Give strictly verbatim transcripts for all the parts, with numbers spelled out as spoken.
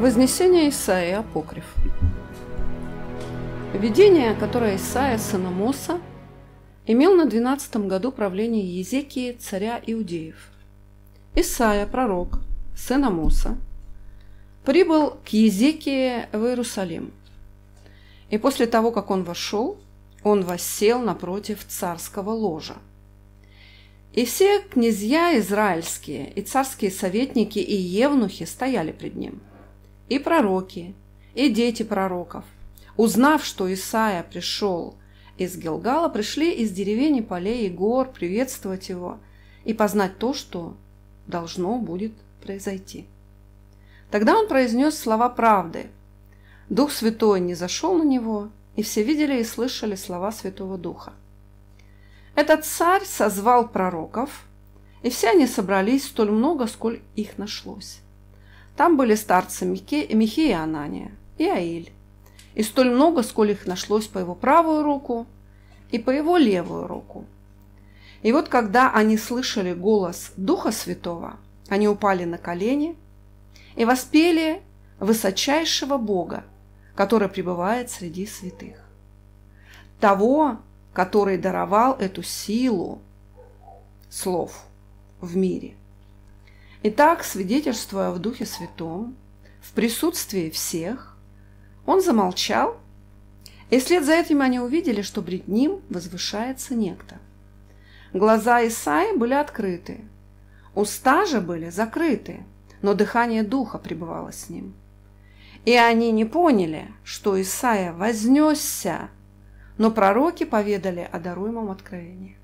Вознесение Исаии, апокриф. Видение, которое Исаия, сын Амоса, имел на двенадцатом году правления Иезекии, царя Иудеев. Исаия, пророк, сын Амоса, прибыл к Иезекии в Иерусалим. И после того, как он вошел, он воссел напротив царского ложа. И все князья израильские, и царские советники, и евнухи стояли пред ним, и пророки, и дети пророков. Узнав, что Исаия пришел из Гилгала, пришли из деревень и полей и гор приветствовать его и познать то, что должно будет произойти. Тогда он произнес слова правды. Дух Святой не зашел на него, и все видели и слышали слова Святого Духа. Этот царь созвал пророков, и все они собрались столь много, сколь их нашлось. Там были старцы Михея и Анания, и Аиль, и столь много, сколь их нашлось по его правую руку и по его левую руку. И вот когда они слышали голос Духа Святого, они упали на колени и воспели высочайшего Бога, который пребывает среди святых. Того, который даровал эту силу слов в мире. Итак, свидетельствуя в Духе Святом, в присутствии всех, он замолчал, и вслед за этим они увидели, что пред ним возвышается некто. Глаза Исаии были открыты, уста же были закрыты, но дыхание Духа пребывало с ним. И они не поняли, что Исаия вознесся, но пророки поведали о даруемом откровении.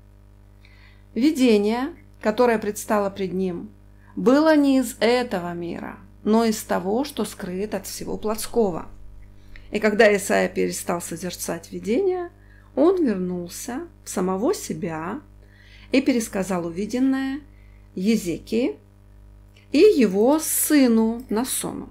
Видение, которое предстало пред ним, было не из этого мира, но из того, что скрыт от всего плотского. И когда Исаия перестал созерцать видение, он вернулся в самого себя и пересказал увиденное Иезекии и его сыну Насону,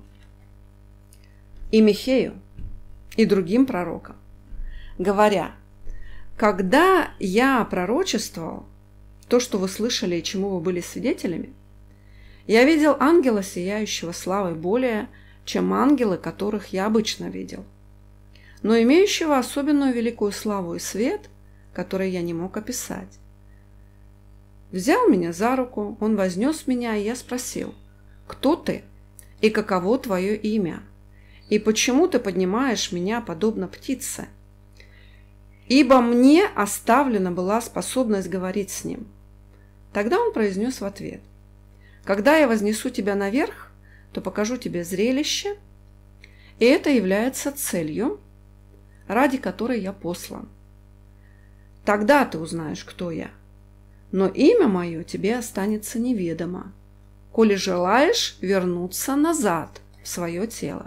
и Михею, и другим пророкам, говоря: «Когда я пророчествовал то, что вы слышали и чему вы были свидетелями, я видел ангела, сияющего славой более, чем ангелы, которых я обычно видел, но имеющего особенную великую славу и свет, который я не мог описать. Взял меня за руку, он вознес меня, и я спросил: кто ты и каково твое имя? И почему ты поднимаешь меня, подобно птице? Ибо мне оставлена была способность говорить с ним». Тогда он произнес в ответ: «Когда я вознесу тебя наверх, то покажу тебе зрелище, и это является целью, ради которой я послан. Тогда ты узнаешь, кто я, но имя мое тебе останется неведомо, коли желаешь вернуться назад в свое тело.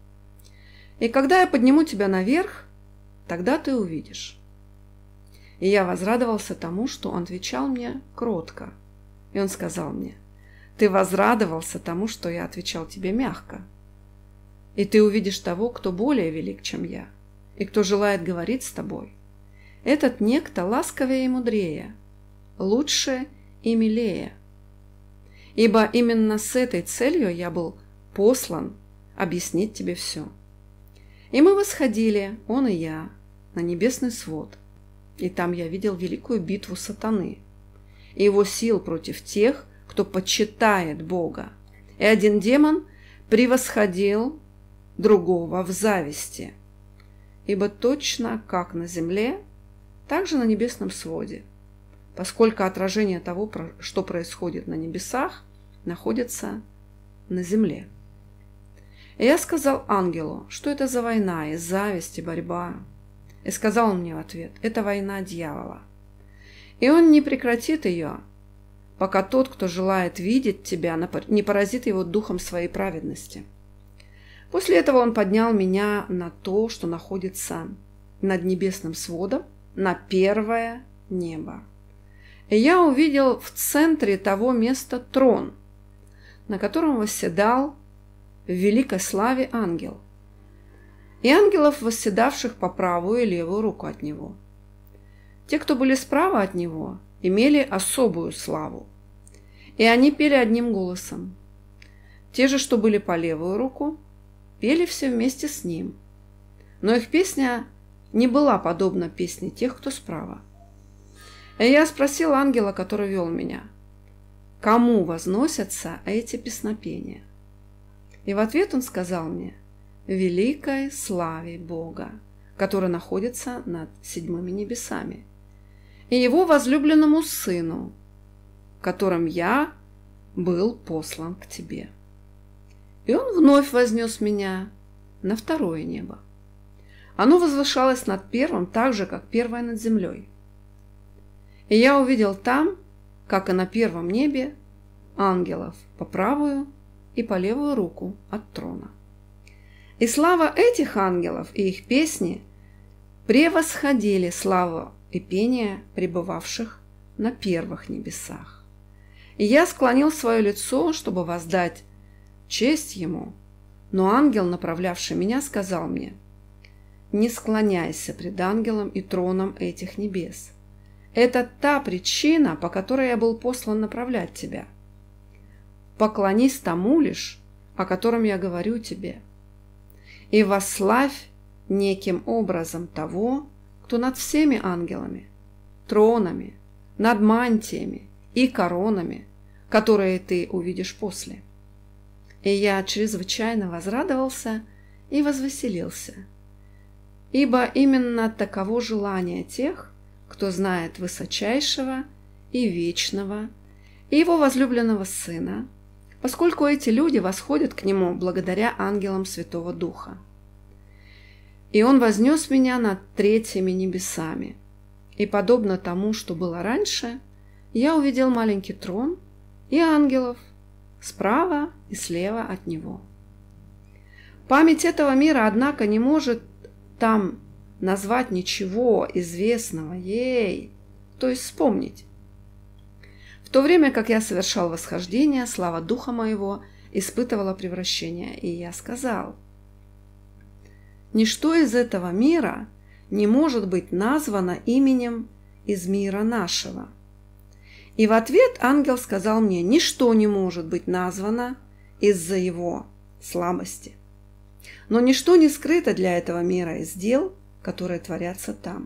И когда я подниму тебя наверх, тогда ты увидишь». И я возрадовался тому, что он отвечал мне кротко. И он сказал мне: «Ты возрадовался тому, что я отвечал тебе мягко. И ты увидишь того, кто более велик, чем я, и кто желает говорить с тобой. Этот некто ласковее и мудрее, лучше и милее. Ибо именно с этой целью я был послан объяснить тебе все». И мы восходили, он и я, на небесный свод, и там я видел великую битву сатаны и его сил против тех, кто почитает Бога. И один демон превосходил другого в зависти, ибо точно как на земле, так же на небесном своде, поскольку отражение того, что происходит на небесах, находится на земле. И я сказал ангелу, что это за война и зависть, и борьба. И сказал он мне в ответ: это война дьявола. И он не прекратит ее, пока тот, кто желает видеть тебя, не поразит его духом своей праведности. После этого он поднял меня на то, что находится над небесным сводом, на первое небо. И я увидел в центре того места трон, на котором восседал в великой славе ангел, и ангелов, восседавших по правую и левую руку от него. Те, кто были справа от него, имели особую славу, и они пели одним голосом. Те же, что были по левую руку, пели все вместе с ним. Но их песня не была подобна песне тех, кто справа. И я спросил ангела, который вел меня, кому возносятся эти песнопения? И в ответ он сказал мне: великой славе Бога, который находится над седьмыми небесами, и его возлюбленному Сыну, которым я был послан к тебе. И он вновь вознес меня на второе небо. Оно возвышалось над первым так же, как первое над землей. И я увидел там, как и на первом небе, ангелов по правую и по левую руку от трона. И слава этих ангелов и их песни превосходили славу и пение пребывавших на первых небесах. И я склонил свое лицо, чтобы воздать честь ему, но ангел, направлявший меня, сказал мне: не склоняйся пред ангелом и троном этих небес. Это та причина, по которой я был послан направлять тебя. Поклонись тому лишь, о котором я говорю тебе, и восславь неким образом того, кто над всеми ангелами, тронами, над мантиями и коронами, которые ты увидишь после. И я чрезвычайно возрадовался и возвеселился, ибо именно таково желание тех, кто знает высочайшего и вечного и его возлюбленного Сына, поскольку эти люди восходят к Нему благодаря ангелам Святого Духа. И Он вознес меня над третьими небесами, и, подобно тому, что было раньше, я увидел маленький трон и ангелов справа и слева от него. Память этого мира, однако, не может там назвать ничего известного ей, то есть вспомнить. В то время, как я совершал восхождение, слава духа моего испытывала превращение, и я сказал: ничто из этого мира не может быть названо именем из мира нашего. И в ответ ангел сказал мне: ничто не может быть названо из-за его слабости. Но ничто не скрыто для этого мира из дел, которые творятся там.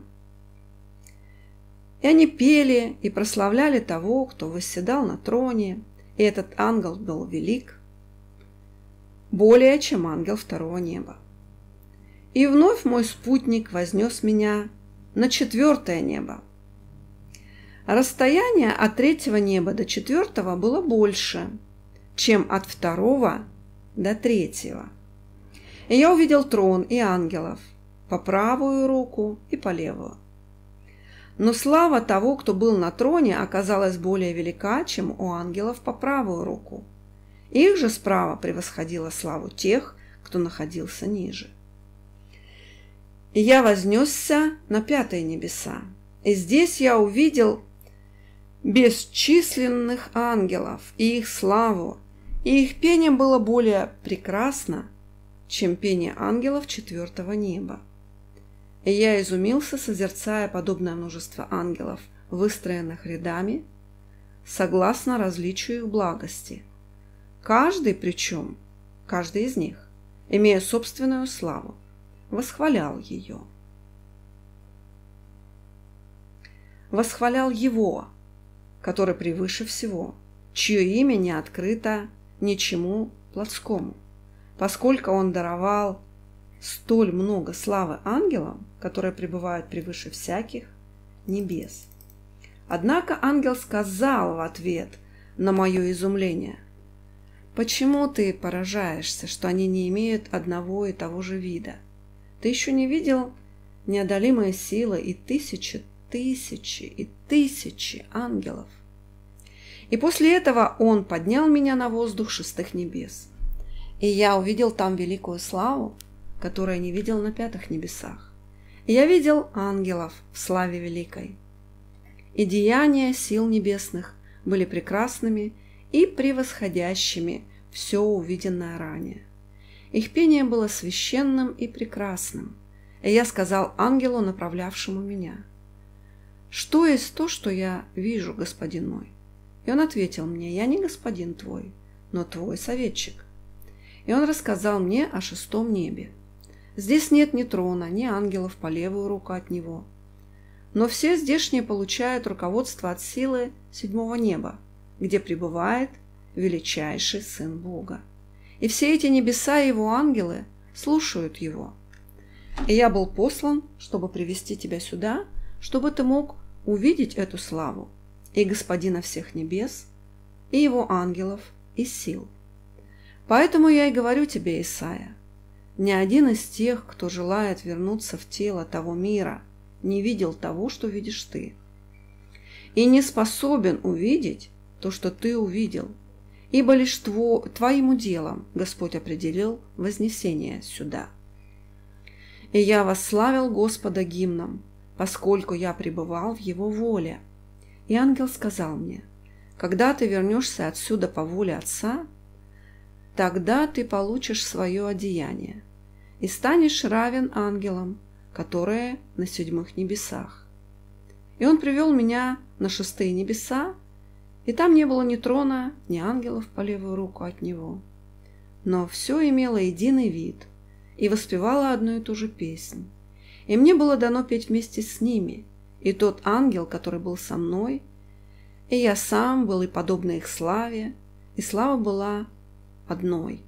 И они пели и прославляли того, кто восседал на троне, и этот ангел был велик, более, чем ангел второго неба. И вновь мой спутник вознес меня на четвертое небо. Расстояние от третьего неба до четвертого было больше, чем от второго до третьего. И я увидел трон и ангелов по правую руку и по левую. Но слава того, кто был на троне, оказалась более велика, чем у ангелов по правую руку. Их же справа превосходила славу тех, кто находился ниже. И я вознесся на пятые небеса, и здесь я увидел бесчисленных ангелов и их славу, и их пение было более прекрасно, чем пение ангелов четвертого неба. И я изумился, созерцая подобное множество ангелов, выстроенных рядами, согласно различию их благости. Каждый, причем, каждый из них, имея собственную славу, восхвалял ее. Восхвалял Его, который превыше всего, чье имя не открыто ничему плотскому, поскольку Он даровал столь много славы ангелам, которые пребывают превыше всяких небес. Однако ангел сказал в ответ на мое изумление: «Почему ты поражаешься, что они не имеют одного и того же вида? Ты еще не видел неодолимые силы и тысячи, тысячи и тысячи ангелов?» И после этого он поднял меня на воздух шестых небес, и я увидел там великую славу, которую не видел на пятых небесах. И я видел ангелов в славе великой. И деяния сил небесных были прекрасными и превосходящими все увиденное ранее. Их пение было священным и прекрасным. И я сказал ангелу, направлявшему меня: «Что есть то, что я вижу, господин мой?» И он ответил мне: «Я не господин твой, но твой советчик». И он рассказал мне о шестом небе. Здесь нет ни трона, ни ангелов по левую руку от него. Но все здешние получают руководство от силы седьмого неба, где пребывает величайший Сын Бога. И все эти небеса и его ангелы слушают его. И я был послан, чтобы привести тебя сюда, чтобы ты мог увидеть эту славу и Господина всех небес, и его ангелов, и сил. Поэтому я и говорю тебе, Исайя, ни один из тех, кто желает вернуться в тело того мира, не видел того, что видишь ты, и не способен увидеть то, что ты увидел, ибо лишь тво, твоим уделом Господь определил вознесение сюда. И я восславил Господа гимном, поскольку я пребывал в Его воле. И ангел сказал мне: когда ты вернешься отсюда по воле Отца, тогда ты получишь свое одеяние и станешь равен ангелам, которые на седьмых небесах. И он привел меня на шестые небеса, и там не было ни трона, ни ангелов по левую руку от него. Но все имело единый вид и воспевало одну и ту же песнь. И мне было дано петь вместе с ними, и тот ангел, который был со мной, и я сам был и подобно их славе, и слава была одной.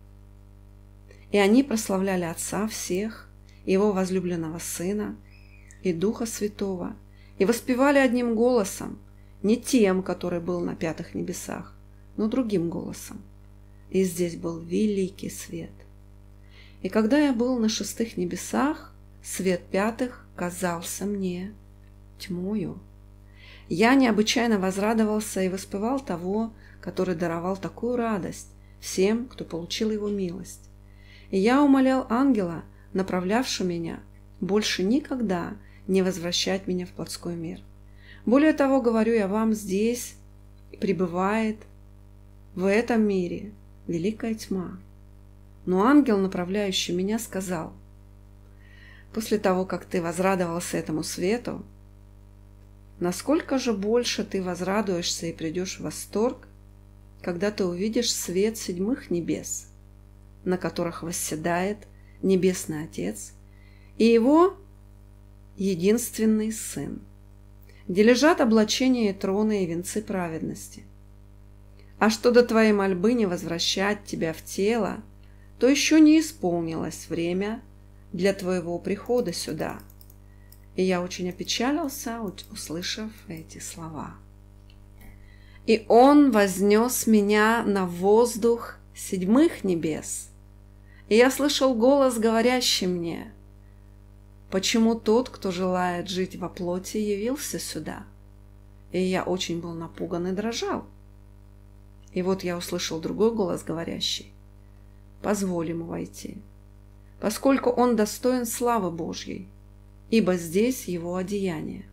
И они прославляли Отца всех, Его возлюбленного Сына и Духа Святого, и воспевали одним голосом, не тем, который был на пятых небесах, но другим голосом. И здесь был великий свет. И когда я был на шестых небесах, свет пятых казался мне тьмою. Я необычайно возрадовался и воспевал того, который даровал такую радость всем, кто получил его милость. И я умолял ангела, направлявшего меня, больше никогда не возвращать меня в плотской мир. Более того, говорю я вам, здесь пребывает в этом мире великая тьма. Но ангел, направляющий меня, сказал: после того, как ты возрадовался этому свету, насколько же больше ты возрадуешься и придешь в восторг, когда ты увидишь свет седьмых небес, на которых восседает Небесный Отец и Его единственный Сын, где лежат облачения и троны и венцы праведности. А что до твоей мольбы не возвращать тебя в тело, то еще не исполнилось время для твоего прихода сюда. И я очень опечалился, услышав эти слова. И Он вознес меня на воздух седьмых небес. И я слышал голос, говорящий мне: почему тот, кто желает жить во плоти, явился сюда? И я очень был напуган и дрожал. И вот я услышал другой голос, говорящий: позволь ему войти, поскольку он достоин славы Божьей, ибо здесь его одеяние.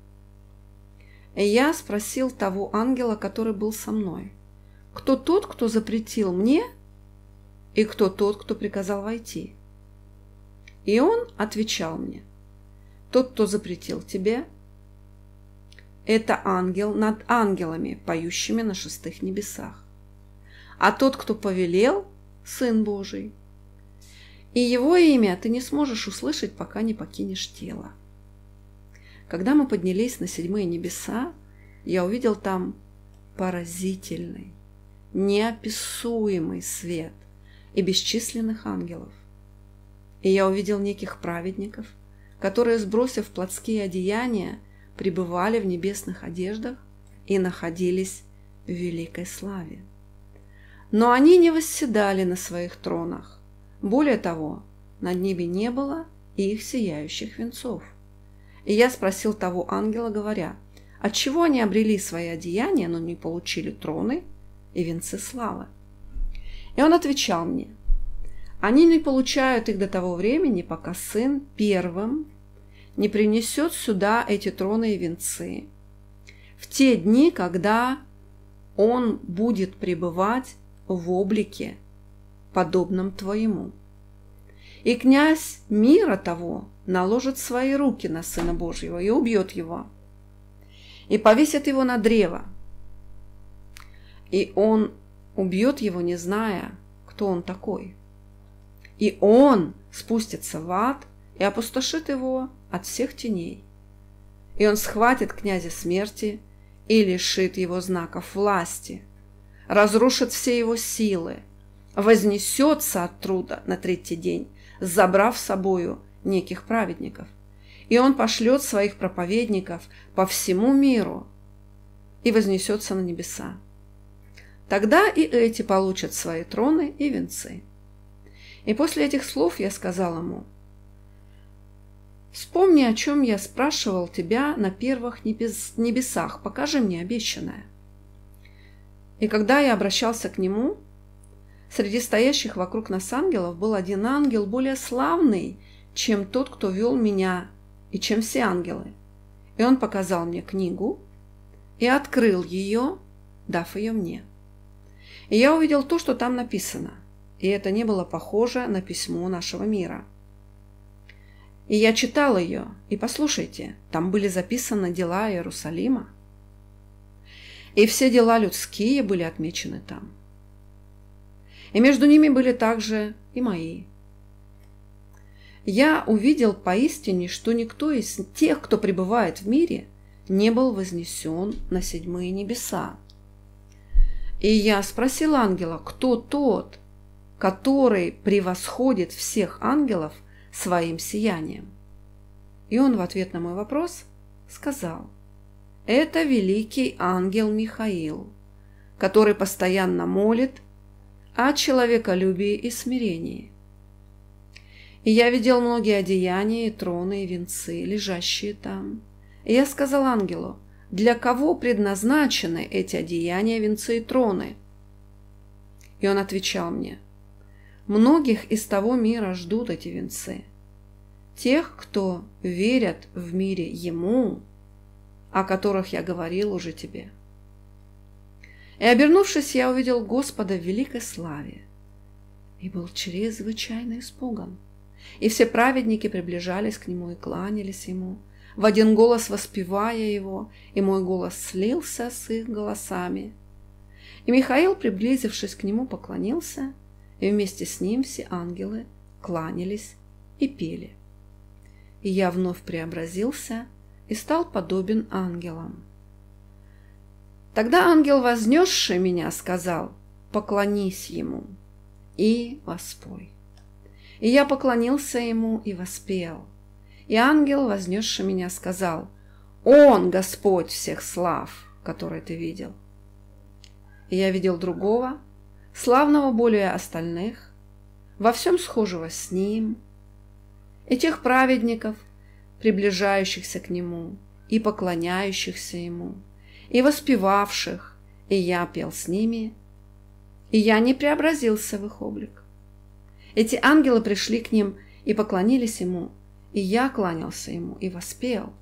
И я спросил того ангела, который был со мной: кто тот, кто запретил мне, и кто тот, кто приказал войти? И он отвечал мне: тот, кто запретил тебе, это ангел над ангелами, поющими на шестых небесах. А тот, кто повелел, Сын Божий. И его имя ты не сможешь услышать, пока не покинешь тело. Когда мы поднялись на седьмые небеса, я увидел там поразительный, неописуемый свет и бесчисленных ангелов. И я увидел неких праведников, которые, сбросив плотские одеяния, пребывали в небесных одеждах и находились в великой славе. Но они не восседали на своих тронах. Более того, над ними не было и их сияющих венцов. И я спросил того ангела, говоря: отчего они обрели свои одеяния, но не получили троны и венцы славы? И он отвечал мне: они не получают их до того времени, пока Сын первым не принесет сюда эти троны и венцы, в те дни, когда Он будет пребывать в облике, подобном твоему. И князь мира того наложит свои руки на Сына Божьего и убьет его, и повесит его на древо. И он убьет его, не зная, кто он такой. и он спустится в ад и опустошит его от всех теней. И он схватит князя смерти и лишит его знаков власти, разрушит все его силы, вознесется оттуда на третий день, забрав с собою неких праведников. И он пошлет своих проповедников по всему миру и вознесется на небеса. Тогда и эти получат свои троны и венцы. И после этих слов я сказал ему: вспомни, о чем я спрашивал тебя на первых небес, небесах, покажи мне обещанное. И когда я обращался к нему, среди стоящих вокруг нас ангелов был один ангел, более славный, чем тот, кто вел меня, и чем все ангелы. И он показал мне книгу и открыл ее, дав ее мне. И я увидел то, что там написано, и это не было похоже на письмо нашего мира. И я читал ее, и послушайте, там были записаны дела Иерусалима, и все дела людские были отмечены там. И между ними были также и мои. Я увидел поистине, что никто из тех, кто пребывает в мире, не был вознесен на седьмые небеса. И я спросил ангела, кто тот, который превосходит всех ангелов своим сиянием. И он в ответ на мой вопрос сказал: это великий ангел Михаил, который постоянно молит о человеколюбии и смирении. И я видел многие одеяния и троны и венцы, лежащие там. И я сказал ангелу: для кого предназначены эти одеяния, венцы и троны? И он отвечал мне: многих из того мира ждут эти венцы, тех, кто верят в мире Ему, о которых я говорил уже тебе. И, обернувшись, я увидел Господа в великой славе и был чрезвычайно испуган. И все праведники приближались к Нему и кланялись Ему, в один голос воспевая Его, и мой голос слился с их голосами. И Михаил, приблизившись к Нему, поклонился, и вместе с ним все ангелы кланялись и пели. И я вновь преобразился и стал подобен ангелам. Тогда ангел, вознесший меня, сказал: поклонись Ему и воспой. И я поклонился Ему и воспел. И ангел, вознесший меня, сказал: Он Господь всех слав, который ты видел. И я видел другого, славного более остальных, во всем схожего с Ним, и тех праведников, приближающихся к Нему и поклоняющихся Ему, и воспевавших, и я пел с ними, и я не преобразился в их облик. Эти ангелы пришли к ним и поклонились Ему, и я кланялся Ему и воспел.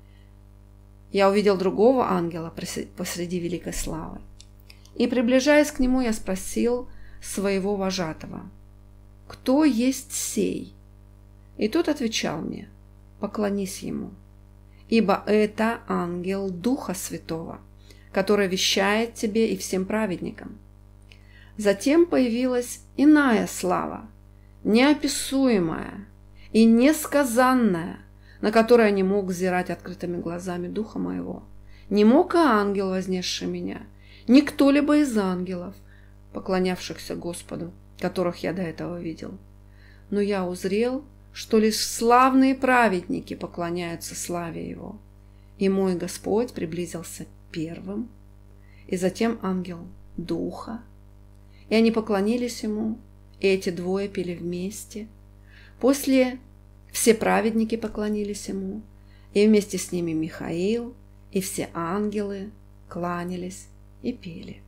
Я увидел другого ангела посреди великой славы, и, приближаясь к Нему, я спросил своего вожатого: кто есть сей? И тот отвечал мне: поклонись Ему, ибо это ангел Духа Святого, который вещает тебе и всем праведникам. Затем появилась иная слава, неописуемая и несказанная, на которую не мог взирать открытыми глазами духа моего. Не мог и ангел, вознесший меня, ни кто-либо из ангелов, поклонявшихся Господу, которых я до этого видел. Но я узрел, что лишь славные праведники поклоняются славе Его. И мой Господь приблизился первым, и затем ангел Духа, и они поклонились Ему, и эти двое пели вместе. После все праведники поклонились Ему, и вместе с ними Михаил, и все ангелы кланялись и пели.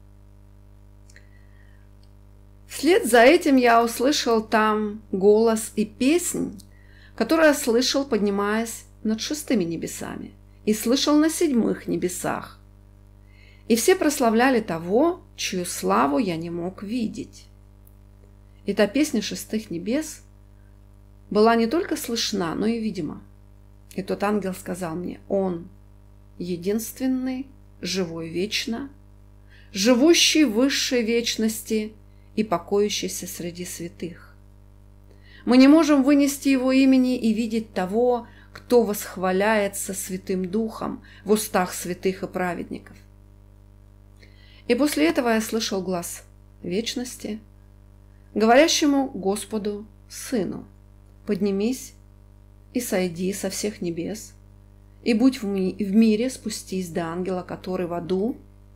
Вслед за этим я услышал там голос и песнь, которую я слышал, поднимаясь над шестыми небесами, и слышал на седьмых небесах. И все прославляли того, чью славу я не мог видеть. И та песня шестых небес была не только слышна, но и видима. И тот ангел сказал мне: Он единственный, живой вечно, живущий в высшей вечности и покоящийся среди святых. Мы не можем вынести Его имени и видеть того, кто восхваляется Святым Духом в устах святых и праведников. И после этого я слышал глас вечности, говорящему Господу Сыну: «Поднимись и сойди со всех небес, и будь в, ми в мире, спустись до ангела, который в аду,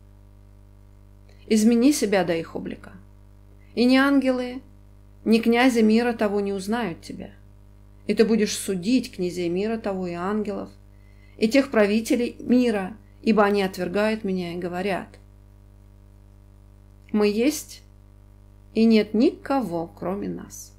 измени себя до их облика. И ни ангелы, ни князи мира того не узнают тебя, и ты будешь судить князей мира того и ангелов, и тех правителей мира, ибо они отвергают меня и говорят: мы есть, и нет никого, кроме нас».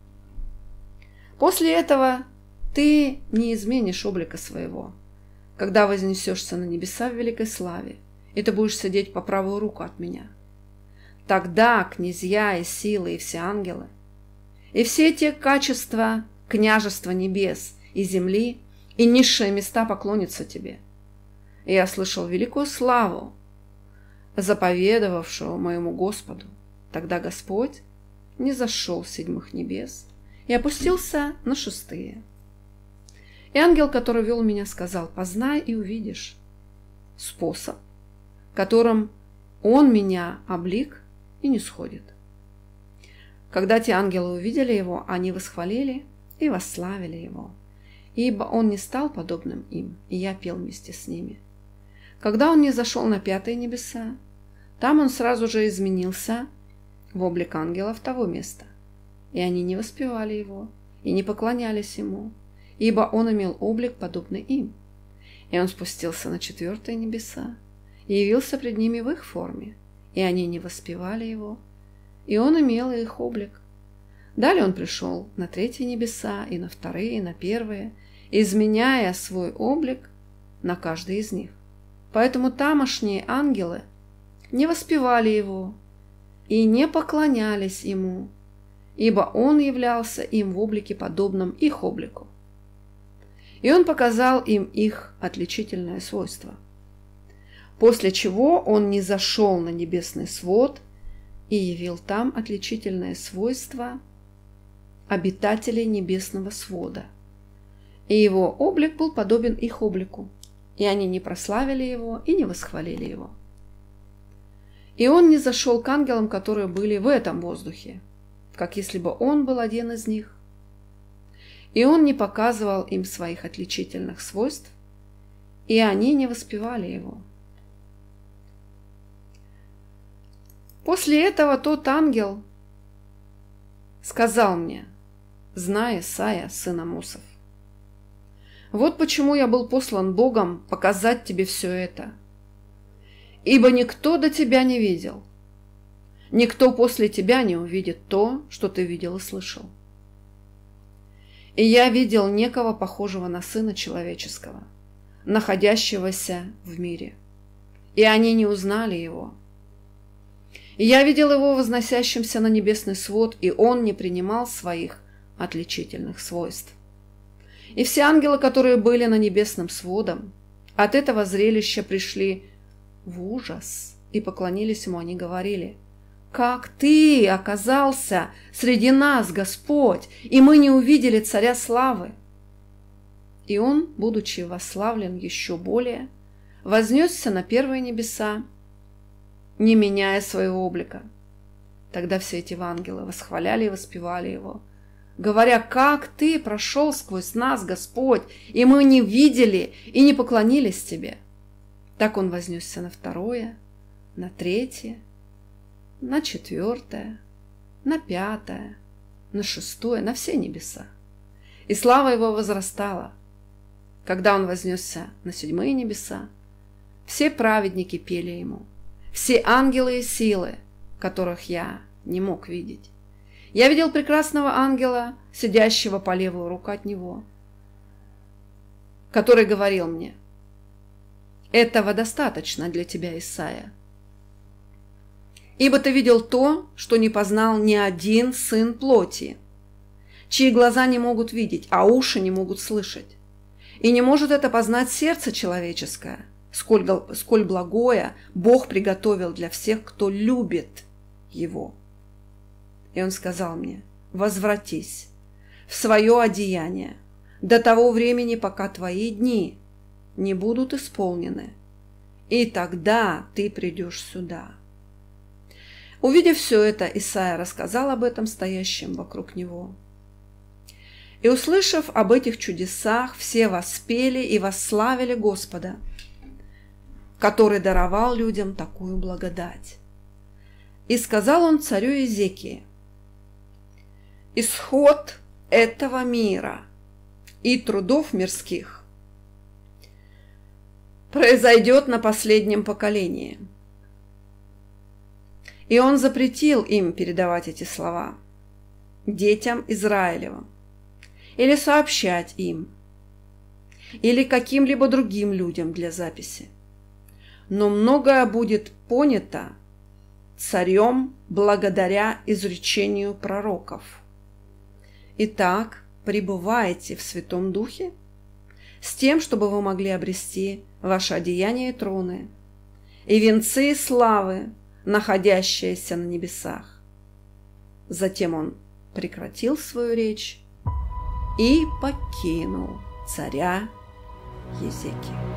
После этого ты не изменишь облика своего, когда вознесешься на небеса в великой славе, и ты будешь сидеть по правую руку от меня. Тогда князья и силы, и все ангелы, и все те качества княжества небес и земли, и низшие места поклонятся тебе. И я слышал великую славу, заповедовавшего моему Господу. Тогда Господь не зашел с седьмых небес и опустился на шестые. И ангел, который вел меня, сказал: познай и увидишь способ, которым он меня облик и не сходит. Когда те ангелы увидели его, они восхвалили и восславили его, ибо он не стал подобным им, и я пел вместе с ними. Когда он не зашел на пятые небеса, там он сразу же изменился в облик ангелов того места, и они не воспевали его и не поклонялись ему, ибо он имел облик, подобный им. И он спустился на четвертые небеса и явился пред ними в их форме, и они не воспевали его, и он имел их облик. Далее он пришел на третьи небеса, и на вторые, и на первые, изменяя свой облик на каждый из них. Поэтому тамошние ангелы не воспевали его и не поклонялись ему, ибо он являлся им в облике, подобном их облику. И он показал им их отличительное свойство, после чего он низошел на небесный свод и явил там отличительное свойство обитателей небесного свода. И его облик был подобен их облику, и они не прославили его и не восхвалили его. И он не зашел к ангелам, которые были в этом воздухе, как если бы он был один из них. И он не показывал им своих отличительных свойств, и они не воспевали его. После этого тот ангел сказал мне: знай, Исайя, сын Амосов, вот почему я был послан Богом показать тебе все это. Ибо никто до тебя не видел, никто после тебя не увидит то, что ты видел и слышал. И я видел некого похожего на Сына Человеческого, находящегося в мире, и они не узнали его. И я видел его возносящимся на небесный свод, и он не принимал своих отличительных свойств. И все ангелы, которые были на небесном сводом, от этого зрелища пришли в ужас и поклонились ему. Они говорили: «Как ты оказался среди нас, Господь, и мы не увидели Царя Славы?» И он, будучи восславлен еще более, вознесся на первые небеса, не меняя своего облика. Тогда все эти ангелы восхваляли и воспевали его, говоря: «Как ты прошел сквозь нас, Господь, и мы не видели и не поклонились тебе!» Так он вознесся на второе, на третье, на четвертое, на пятое, на шестое, на все небеса. И слава его возрастала. Когда он вознесся на седьмые небеса, все праведники пели ему, все ангелы и силы, которых я не мог видеть. Я видел прекрасного ангела, сидящего по левую руку от него, который говорил мне: «Этого достаточно для тебя, Исайя, ибо ты видел то, что не познал ни один сын плоти, чьи глаза не могут видеть, а уши не могут слышать, и не может это познать сердце человеческое, сколь, сколь благое Бог приготовил для всех, кто любит его». И он сказал мне: «Возвратись, в свое одеяние до того времени, пока твои дни не будут исполнены, и тогда ты придешь сюда». Увидев все это, Исайя рассказал об этом стоящим вокруг него. И, услышав об этих чудесах, все воспели и восславили Господа, который даровал людям такую благодать. И сказал он царю Иезекии: «Исход этого мира и трудов мирских произойдет на последнем поколении». И он запретил им передавать эти слова детям Израилевым, или сообщать им, или каким-либо другим людям для записи. Но многое будет понято царем благодаря изречению пророков. Итак, пребывайте в Святом Духе, с тем, чтобы вы могли обрести ваше одеяние и троны, и венцы славы, находящиеся на небесах. Затем он прекратил свою речь и покинул царя Иезекию.